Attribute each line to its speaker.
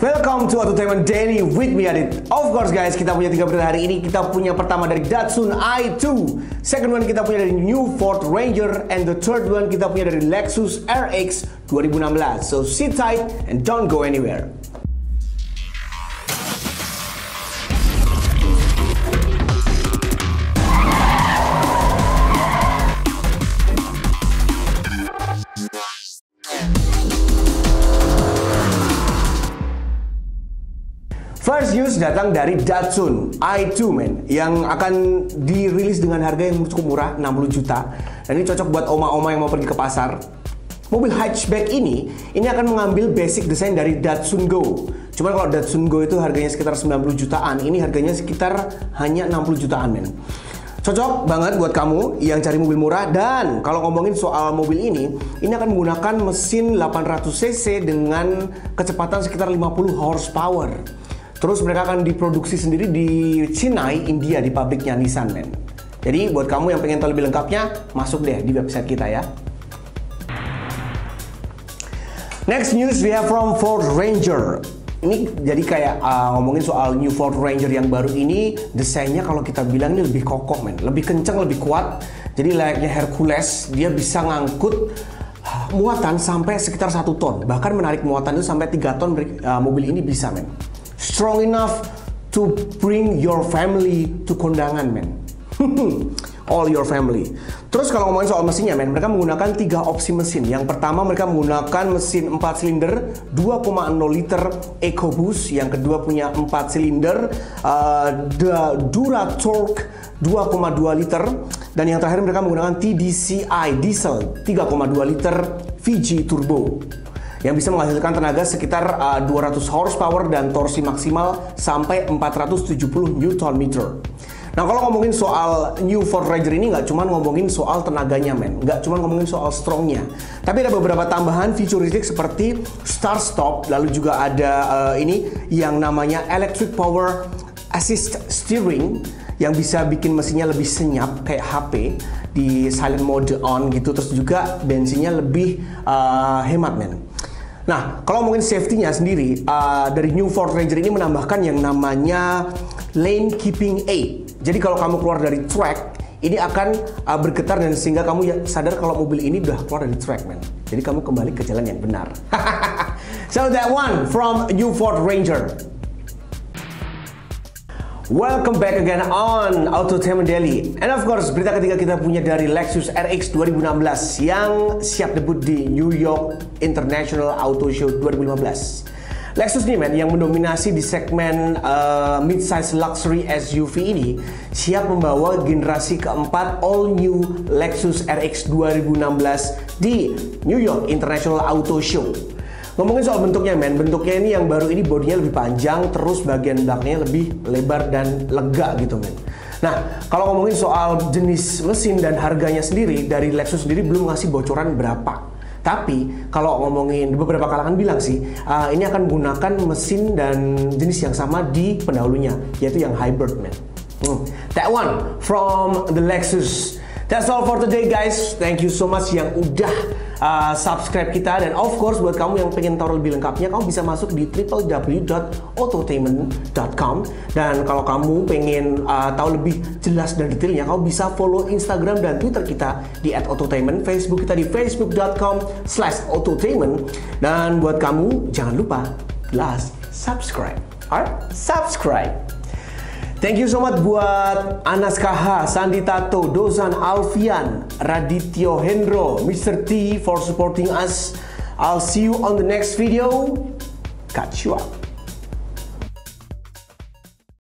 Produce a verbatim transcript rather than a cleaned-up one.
Speaker 1: Welcome to Autotainment Daily with me Adit. Of course guys, kita punya tiga berita hari ini. Kita punya pertama dari Datsun i two, second one kita punya dari New Ford Ranger, and the third one kita punya dari Lexus R X dua ribu enam belas. So sit tight and don't go anywhere. First news datang dari Datsun i two men, yang akan dirilis dengan harga yang cukup murah, enam puluh juta. Dan ini cocok buat oma-oma yang mau pergi ke pasar. Mobil hatchback ini ini akan mengambil basic desain dari Datsun Go. Cuman kalau Datsun Go itu harganya sekitar sembilan puluh jutaan, ini harganya sekitar hanya enam puluh jutaan men. Cocok banget buat kamu yang cari mobil murah. Dan kalau ngomongin soal mobil ini, ini akan menggunakan mesin delapan ratus cc dengan kecepatan sekitar lima puluh horsepower. Terus mereka akan diproduksi sendiri di Chennai, India, di pabriknya Nissan men. Jadi buat kamu yang pengen tahu lebih lengkapnya, masuk deh di website kita ya. Next news we have from Ford Ranger. Ini jadi kayak uh, ngomongin soal New Ford Ranger yang baru ini, desainnya kalau kita bilang ini lebih kokoh men, lebih kencang, lebih kuat. Jadi layaknya Hercules, dia bisa ngangkut muatan sampai sekitar satu ton. Bahkan menarik muatan itu sampai tiga ton uh, mobil ini bisa men. Strong enough to bring your family to kondangan men. All your family. Terus kalau ngomongin soal mesinnya men, mereka menggunakan tiga opsi mesin. Yang pertama mereka menggunakan mesin empat silinder dua koma nol liter EcoBoost. Yang kedua punya empat silinder uh, Duratorque dua koma dua liter. Dan yang terakhir mereka menggunakan T D C i diesel tiga koma dua liter V G turbo, yang bisa menghasilkan tenaga sekitar uh, dua ratus horsepower dan torsi maksimal sampai empat ratus tujuh puluh newton meter. Nah kalau ngomongin soal New Ford Ranger ini nggak cuma ngomongin soal tenaganya men, nggak cuma ngomongin soal strongnya, tapi ada beberapa tambahan futuristik seperti start stop, lalu juga ada uh, ini yang namanya electric power assist steering yang bisa bikin mesinnya lebih senyap kayak H P di silent mode on gitu. Terus juga bensinnya lebih uh, hemat men. Nah, kalau ngomongin safety-nya sendiri, uh, dari New Ford Ranger ini menambahkan yang namanya lane keeping aid. Jadi kalau kamu keluar dari track, ini akan uh, bergetar dan sehingga kamu ya sadar kalau mobil ini udah keluar dari track, man. Jadi kamu kembali ke jalan yang benar. So that one from New Ford Ranger. Welcome back again on Autotainment Daily. And of course, berita ketiga kita punya dari Lexus R X dua ribu enam belas yang siap debut di New York International Auto Show dua ribu lima belas. Lexus nih men, yang mendominasi di segmen uh, mid-size luxury S U V ini, siap membawa generasi keempat all new Lexus R X dua ribu enam belas di New York International Auto Show. Ngomongin soal bentuknya men, bentuknya ini yang baru ini bodinya lebih panjang, terus bagian belakangnya lebih lebar dan lega gitu men. Nah, kalau ngomongin soal jenis mesin dan harganya sendiri, dari Lexus sendiri belum ngasih bocoran berapa. Tapi kalau ngomongin beberapa kalangan bilang sih, uh, ini akan menggunakan mesin dan jenis yang sama di pendahulunya, yaitu yang hybrid men. Hmm. That one from the Lexus. That's all for today guys. Thank you so much yang udah uh, subscribe kita. Dan of course buat kamu yang pengen tahu lebih lengkapnya, kamu bisa masuk di w w w dot autotainment dot com. Dan kalau kamu pengen uh, tahu lebih jelas dan detailnya, kamu bisa follow Instagram dan Twitter kita di at autotainment, Facebook kita di facebook dot com slash autotainment. Dan buat kamu jangan lupa last subscribe. Alright, subscribe. Thank you so much buat Anas K H, Sandi Tato, Dozan Alfian, Radityo Hendro, mister T for supporting us. I'll see you on the next video. Catch you up.